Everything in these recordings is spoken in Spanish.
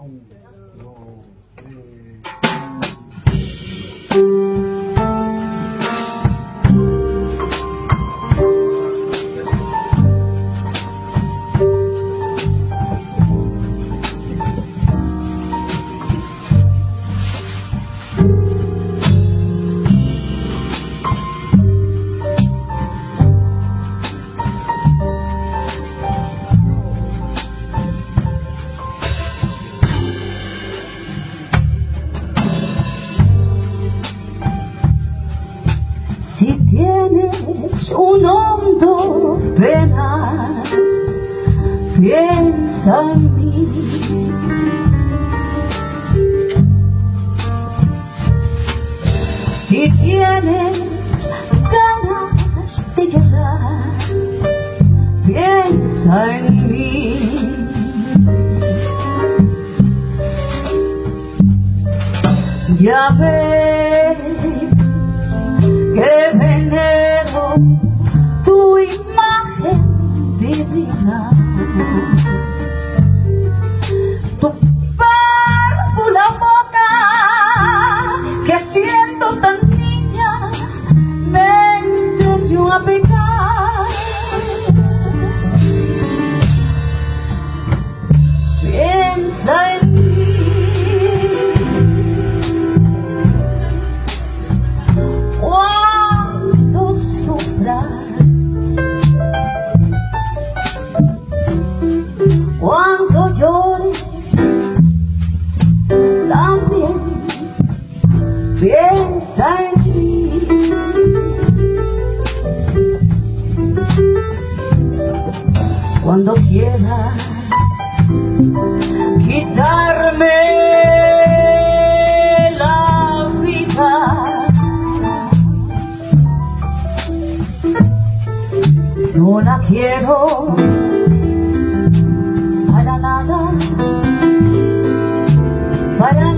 1, 2, 3. Si tienes un hondo penal, piensa en mí. Si tienes ganas de llorar, piensa en mí. Ya ves que venero tu imagen divina, tu párvula boca que siendo tan niña me enseñó a pecar. Piensa en cuando llores, también piensa en mí. Cuando quieras quitarme la vida, no la quiero para nada, para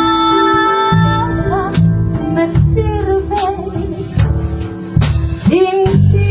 nada me sirve sin ti.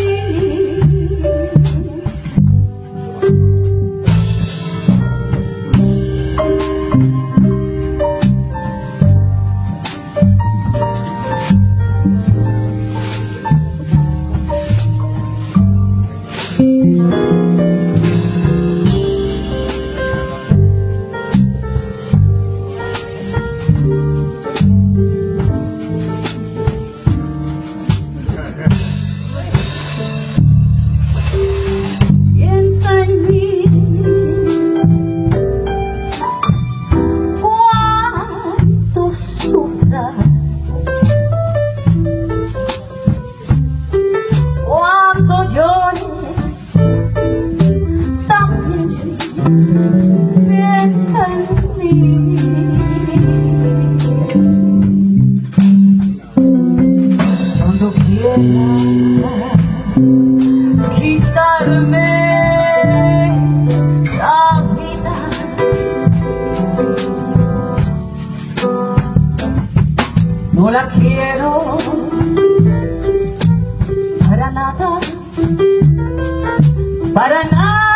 Cuando llores, también piensa en mí. Cuando quieras quitarme la vida, no la quiero para nada, para nada.